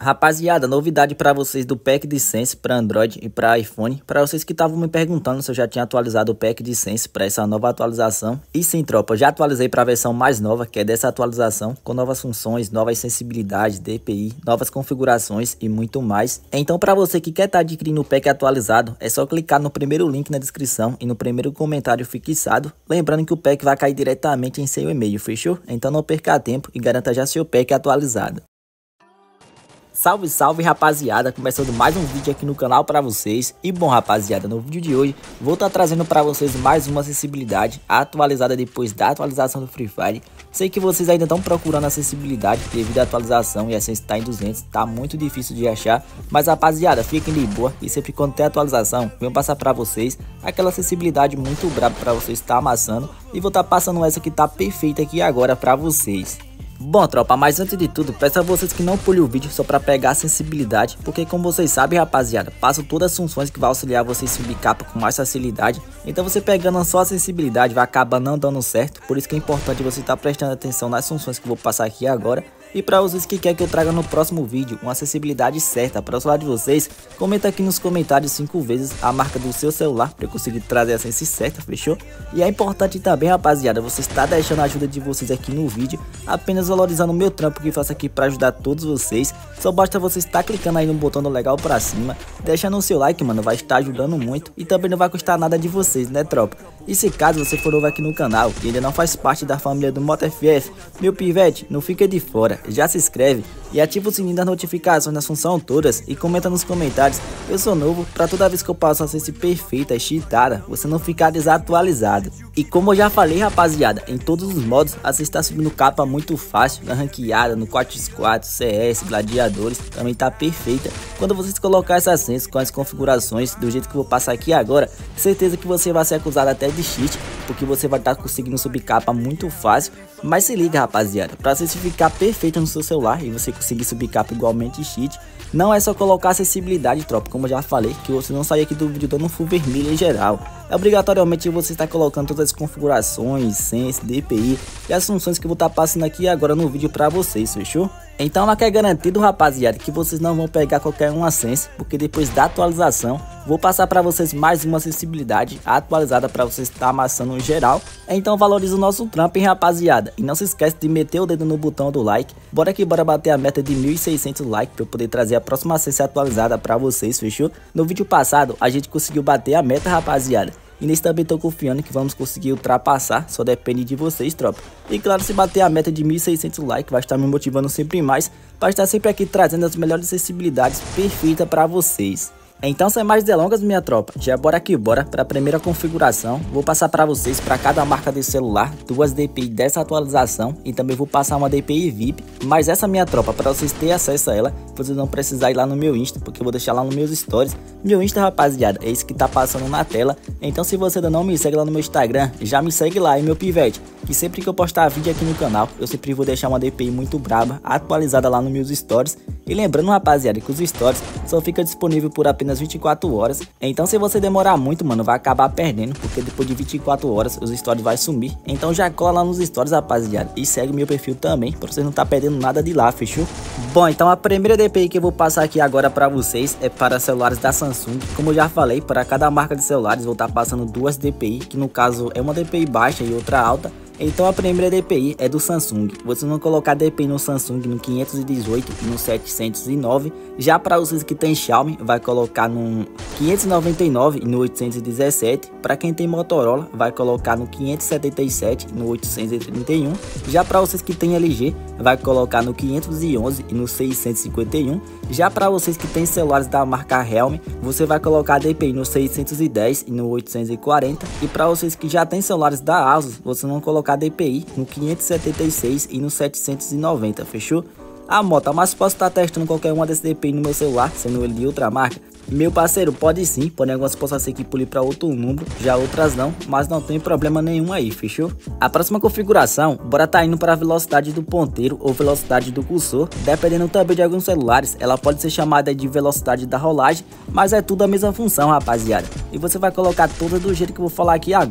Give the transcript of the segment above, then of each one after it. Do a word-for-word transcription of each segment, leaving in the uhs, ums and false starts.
Rapaziada, novidade para vocês do pack de Sense para Android e para iPhone. Para vocês que estavam me perguntando se eu já tinha atualizado o pack de Sense para essa nova atualização. E sim, tropa, já atualizei para a versão mais nova, que é dessa atualização, com novas funções, novas sensibilidades, D P I, novas configurações e muito mais. Então, para você que quer estar tá adquirindo o pack atualizado, é só clicar no primeiro link na descrição e no primeiro comentário fixado. Lembrando que o pack vai cair diretamente em seu e-mail, fechou? Então não perca tempo e garanta já seu pack atualizado. Salve, salve, rapaziada, começando mais um vídeo aqui no canal para vocês. E bom, rapaziada, no vídeo de hoje vou estar tá trazendo para vocês mais uma acessibilidade atualizada depois da atualização do Free Fire. Sei que vocês ainda estão procurando acessibilidade devido à atualização e a Sense está em duzentos, tá muito difícil de achar. Mas rapaziada, fiquem de boa e sempre quando tem atualização, venho passar para vocês aquela acessibilidade muito braba para vocês estar tá amassando. E vou estar tá passando essa que tá perfeita aqui agora para vocês. Bom, tropa, mas antes de tudo, peço a vocês que não pulem o vídeo só para pegar a sensibilidade, porque como vocês sabem, rapaziada, passo todas as funções que vai auxiliar vocês a subir capa com mais facilidade. Então você pegando só a sensibilidade vai acabar não dando certo, por isso que é importante você estar tá prestando atenção nas funções que eu vou passar aqui agora. E para vocês que querem que eu traga no próximo vídeo uma acessibilidade certa para o celular de vocês, comenta aqui nos comentários cinco vezes a marca do seu celular para eu conseguir trazer a sense certa, fechou? E é importante também, rapaziada, você está deixando a ajuda de vocês aqui no vídeo, apenas valorizando o meu trampo que faço aqui para ajudar todos vocês. Só basta você estar clicando aí no botão do legal para cima, deixando o seu like, mano, vai estar ajudando muito e também não vai custar nada de vocês, né, tropa? E se caso você for novo aqui no canal e ainda não faz parte da família do MotoFF, meu pivete, não fica de fora, já se inscreve e ativa o sininho das notificações nas funções todas e comenta nos comentários, eu sou novo, para toda vez que eu passo a sense perfeita e cheatada, você não ficar desatualizado. E como eu já falei, rapaziada, em todos os modos, a sense está subindo capa muito fácil, na ranqueada, no quatro por quatro, C S, gladiadores, também tá perfeita. Quando vocês colocar essa sense com as configurações do jeito que eu vou passar aqui agora, certeza que você vai ser acusado até de cheat, porque você vai estar tá conseguindo subir capa muito fácil. Mas se liga, rapaziada, para sense ficar perfeita no seu celular e você conseguir subir capa igualmente cheat, não é só colocar acessibilidade, tropa, como eu já falei, que você não sair aqui do vídeo dando um full vermelho em geral. É obrigatoriamente você estar colocando todas as configurações, sense, D P I e as funções que eu vou estar tá passando aqui agora no vídeo para vocês, fechou? Então aqui é garantido, rapaziada, que vocês não vão pegar qualquer uma sense, porque depois da atualização vou passar para vocês mais uma acessibilidade atualizada para vocês estar tá amassando em geral. Então valoriza o nosso trampo, hein, rapaziada, e não se esquece de meter o dedo no botão do like. Bora que bora bater a meta de mil e seiscentos likes para eu poder trazer a próxima sense atualizada para vocês, fechou? No vídeo passado a gente conseguiu bater a meta, rapaziada, e nesse também tô confiando que vamos conseguir ultrapassar, só depende de vocês, tropa. E claro, se bater a meta de mil e seiscentos likes, vai estar me motivando sempre mais, para estar sempre aqui trazendo as melhores acessibilidades perfeitas para vocês. Então sem mais delongas, minha tropa, já bora aqui bora para a primeira configuração. Vou passar para vocês para cada marca de celular duas D P I dessa atualização e também vou passar uma D P I V I P. Mas essa, minha tropa, para vocês terem acesso a ela, vocês não precisar ir lá no meu Insta, porque eu vou deixar lá nos meus stories. Meu Insta, rapaziada, é esse que tá passando na tela. Então se você ainda não me segue lá no meu Instagram, já me segue lá, hein, meu pivete, que sempre que eu postar vídeo aqui no canal, eu sempre vou deixar uma D P I muito braba, atualizada lá nos meus stories. E lembrando, rapaziada, que os stories só fica disponível por apenas vinte e quatro horas. Então se você demorar muito, mano, vai acabar perdendo, porque depois de vinte e quatro horas os stories vai sumir. Então já cola lá nos stories, rapaziada, e segue meu perfil também, pra você não tá perdendo nada de lá, fechou? Bom, então a primeira D P I que eu vou passar aqui agora pra vocês é para celulares da Samsung. Como eu já falei, para cada marca de celulares vou estar tá passando duas D P I, que no caso é uma D P I baixa e outra alta. Então a primeira D P I é do Samsung. Vocês vão colocar D P I no Samsung no quinhentos e dezoito e no setecentos e nove. Já para vocês que tem Xiaomi, vai colocar no quinhentos e noventa e nove e no oitocentos e dezessete. Para quem tem Motorola, vai colocar no quinhentos e setenta e sete e no oitocentos e trinta e um. Já para vocês que tem L G, vai colocar no quinhentos e onze e no seiscentos e cinquenta e um. Já para vocês que tem celulares da marca Realme, você vai colocar D P I no seiscentos e dez e no oitocentos e quarenta. E para vocês que já tem celulares da Asus, vocês vão colocar D P I no quinhentos e setenta e seis e no setecentos e noventa, fechou? Ah, Mota, mas posso estar testando qualquer uma desse D P I no meu celular, sendo ele de outra marca? Meu parceiro, pode sim, porém algumas possam ser que pule para outro número, já outras não, mas não tem problema nenhum aí, fechou? A próxima configuração, bora tá indo para a velocidade do ponteiro ou velocidade do cursor, dependendo também de alguns celulares, ela pode ser chamada de velocidade da rolagem, mas é tudo a mesma função, rapaziada, e você vai colocar toda do jeito que eu vou falar aqui agora.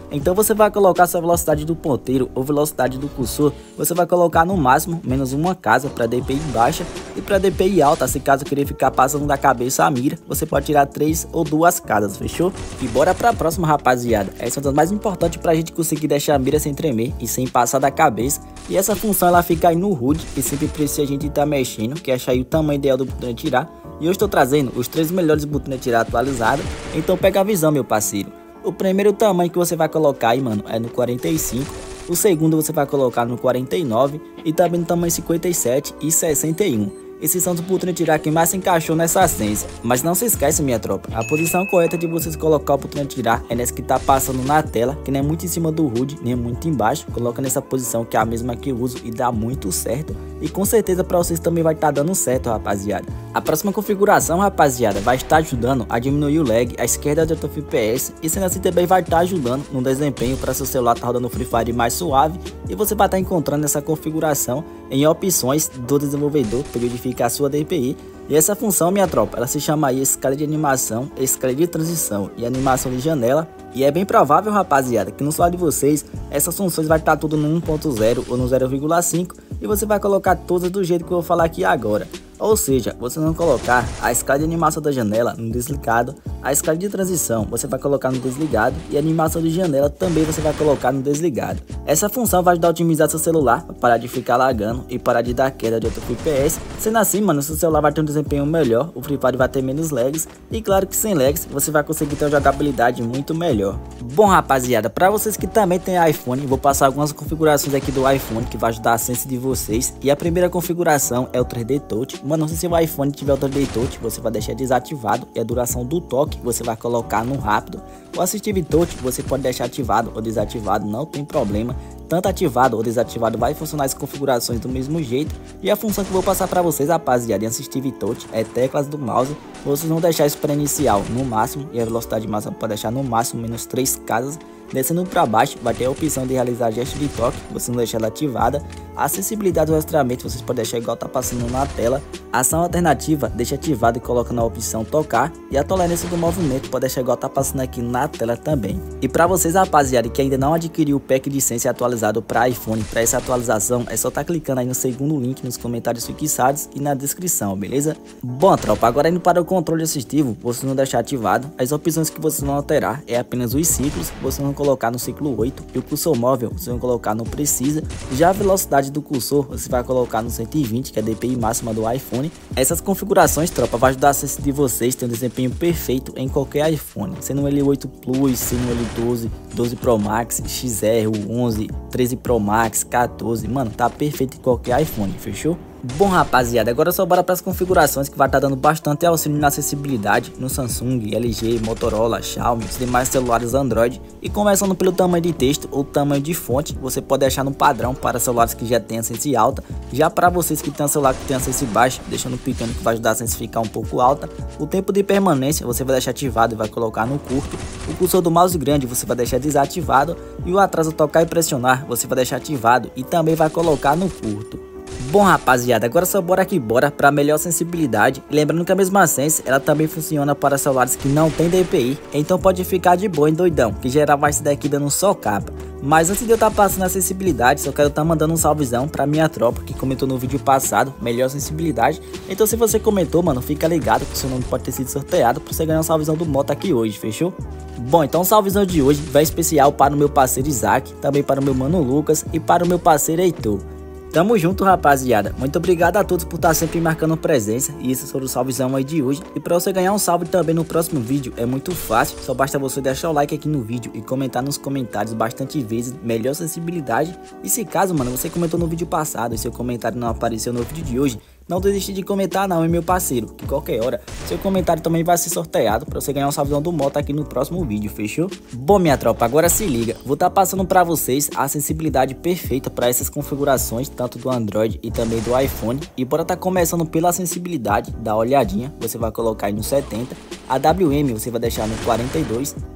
Então você vai colocar sua velocidade do ponteiro ou velocidade do cursor, você vai colocar no máximo menos uma casa para D P I baixa, e para D P I alta, se caso querer ficar passando da cabeça a mira, você pode tirar três ou duas casas, fechou? E bora para a próxima, rapaziada. Essa é uma das mais importantes para a gente conseguir deixar a mira sem tremer e sem passar da cabeça, e essa função ela fica aí no H U D, e sempre precisa a gente estar tá mexendo, que é achar aí o tamanho ideal do botão de tirar. E eu estou trazendo os três melhores botões de tirar atualizados, então pega a visão, meu parceiro. O primeiro tamanho que você vai colocar aí, mano, é no quarenta e cinco. O segundo você vai colocar no quarenta e nove e também no tamanho cinquenta e sete e sessenta e um. Esses são os botões de tirar que mais se encaixou nessa essência. Mas não se esquece, minha tropa, a posição correta de vocês colocar o botão de tirar é nessa que tá passando na tela, que não é muito em cima do H U D, nem muito embaixo. Coloca nessa posição que é a mesma que eu uso e dá muito certo. E com certeza para vocês também vai estar tá dando certo, rapaziada. A próxima configuração, rapaziada, vai estar ajudando a diminuir o lag, a esquerda de oito F P S, e sendo assim também vai estar ajudando no desempenho para seu celular tá rodando Free Fire mais suave. E você vai estar tá encontrando essa configuração em opções do desenvolvedor para verificar a sua D P I. E essa função, minha tropa, ela se chama aí escala de animação, escala de transição e animação de janela. E é bem provável, rapaziada, que no celular de vocês essas funções vai estar tudo no um ponto zero ou no zero vírgula cinco, e você vai colocar todas do jeito que eu vou falar aqui agora. Ou seja, você não colocar a escala de animação da janela no desligado, a escala de transição você vai colocar no desligado e a animação de janela também você vai colocar no desligado. Essa função vai ajudar a otimizar seu celular para parar de ficar lagando e parar de dar queda de oito F P S. Sendo assim, mano, seu celular vai ter um desempenho melhor, o Free Fire vai ter menos lags e claro que sem lags você vai conseguir ter uma jogabilidade muito melhor. Bom, rapaziada, para vocês que também tem iPhone, vou passar algumas configurações aqui do iPhone que vai ajudar a sense de vocês. E a primeira configuração é o três D Touch. Mano, se seu iPhone tiver o três D Touch, você vai deixar desativado e a duração do toque você vai colocar no rápido. O Assistive Touch você pode deixar ativado ou desativado, não tem problema. Tanto ativado ou desativado vai funcionar as configurações do mesmo jeito. E a função que eu vou passar para vocês, rapaziada, em Assistive Touch é teclas do mouse. Vocês vão deixar isso para inicial no máximo e a velocidade máxima pode deixar no máximo menos três casas. Descendo para baixo vai ter a opção de realizar gesto de toque, você não deixar ela ativada. A acessibilidade do rastreamento vocês podem deixar igual tá passando na tela. A ação alternativa deixa ativada e coloca na opção tocar. E a tolerância do movimento pode deixar igual tá passando aqui na tela também. E para vocês, rapaziada, que ainda não adquiriu o pack de sense atualizado para iPhone, para essa atualização é só tá clicando aí no segundo link nos comentários fixados e na descrição, beleza? Bom, tropa, agora indo para o controle assistivo, vocês não deixar ativado. As opções que vocês vão alterar é apenas os ciclos, vocês vão colocar no ciclo oito, e o cursor móvel vocês vão colocar no precisa. Já a velocidade do cursor você vai colocar no cento e vinte, que é a D P I máxima do iPhone. Essas configurações, tropa, vai ajudar a sense de vocês ter um desempenho perfeito em qualquer iPhone, sendo um L oito Plus, sendo um L doze, doze Pro Max, X R, onze, treze Pro Max, quatorze, mano, tá perfeito em qualquer iPhone, fechou? Bom, rapaziada, agora só bora para as configurações que vai estar tá dando bastante auxílio na acessibilidade no Samsung, L G, Motorola, Xiaomi, os demais celulares Android. E começando pelo tamanho de texto ou tamanho de fonte, você pode deixar no padrão para celulares que já tem a sense alta. Já para vocês que tem um celular que tem a sense baixa, deixando pequeno, que vai ajudar a sense ficar um pouco alta. O tempo de permanência você vai deixar ativado e vai colocar no curto. O cursor do mouse grande você vai deixar desativado e o atraso tocar e pressionar você vai deixar ativado e também vai colocar no curto. Bom, rapaziada, agora só bora que bora para melhor sensibilidade. Lembrando que a mesma sense ela também funciona para celulares que não tem D P I, então pode ficar de boa, hein, doidão, que geral vai se daqui dando só capa. Mas antes de eu estar tá passando a sensibilidade, só quero estar tá mandando um salvezão pra minha tropa que comentou no vídeo passado, melhor sensibilidade. Então se você comentou, mano, fica ligado que seu nome pode ter sido sorteado pra você ganhar um salvezão do Moto aqui hoje, fechou? Bom, então o salvezão de hoje vai especial para o meu parceiro Isaac, também para o meu mano Lucas e para o meu parceiro Heitor. Tamo junto, rapaziada. Muito obrigado a todos por estar sempre marcando presença. E esse foi o salvezão aí de hoje. E pra você ganhar um salve também no próximo vídeo é muito fácil. Só basta você deixar o like aqui no vídeo e comentar nos comentários bastante vezes melhor sensibilidade. E se caso, mano, você comentou no vídeo passado e seu comentário não apareceu no vídeo de hoje, não desiste de comentar não, hein, meu parceiro, que qualquer hora seu comentário também vai ser sorteado para você ganhar um salvezão do Moto aqui no próximo vídeo, fechou? Bom, minha tropa, agora se liga, vou estar tá passando para vocês a sensibilidade perfeita para essas configurações, tanto do Android e também do iPhone. E bora tá começando pela sensibilidade, dá uma olhadinha, você vai colocar aí no setenta, a W M você vai deixar no quarenta e dois,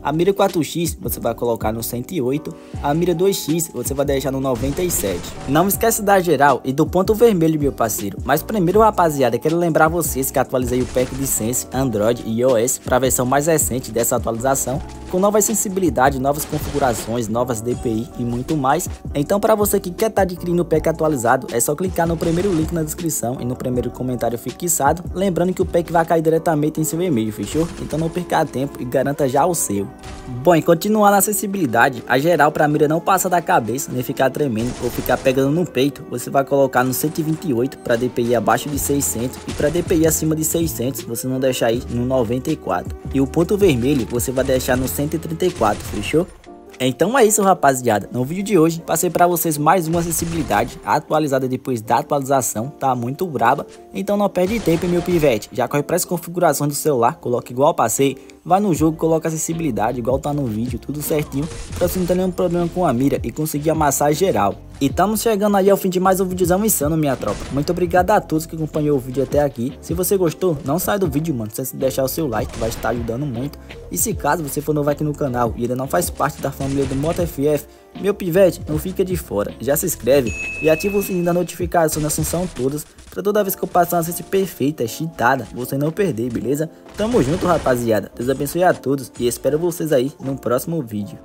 A mira quatro x você vai colocar no cento e oito, a mira dois x você vai deixar no noventa e sete. Não esquece da geral e do ponto vermelho, meu parceiro. Mas primeiro, rapaziada, quero lembrar vocês que atualizei o pack de Sense, Android e iOS para a versão mais recente dessa atualização, com novas sensibilidades, novas configurações, novas D P I e muito mais. Então, para você que quer estar adquirindo o pack atualizado, é só clicar no primeiro link na descrição e no primeiro comentário fixado, lembrando que o pack vai cair diretamente em seu e-mail, fechou? Então não perca tempo e garanta já o seu. Bom, e continuar na acessibilidade, a geral para a mira não passar da cabeça, nem ficar tremendo ou ficar pegando no peito, você vai colocar no cento e vinte e oito para D P I abaixo de seiscentos e para D P I acima de seiscentos você não deixar aí no noventa e quatro. E o ponto vermelho você vai deixar no cento e trinta e quatro, fechou? Então é isso, rapaziada. No vídeo de hoje passei para vocês mais uma acessibilidade atualizada depois da atualização, tá muito braba. Então não perde tempo, meu pivete, já corre para as configurações do celular, coloca igual passei, vai no jogo, coloca acessibilidade igual tá no vídeo, tudo certinho, para você não ter nenhum problema com a mira e conseguir amassar geral. E estamos chegando aí ao fim de mais um videozão insano, minha tropa. Muito obrigado a todos que acompanhou o vídeo até aqui. Se você gostou, não sai do vídeo, mano, sem deixar o seu like, que vai estar ajudando muito. E se caso você for novo aqui no canal e ainda não faz parte da família do MotoFF, meu pivete, não fica de fora, já se inscreve e ativa o sininho da notificação nas funções todas, para toda vez que eu passar uma assistência perfeita, cheatada, você não perder, beleza? Tamo junto, rapaziada, Deus abençoe a todos e espero vocês aí no próximo vídeo.